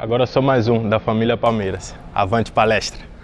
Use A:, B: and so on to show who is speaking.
A: Agora sou mais um da família Palmeiras. Avante palestra!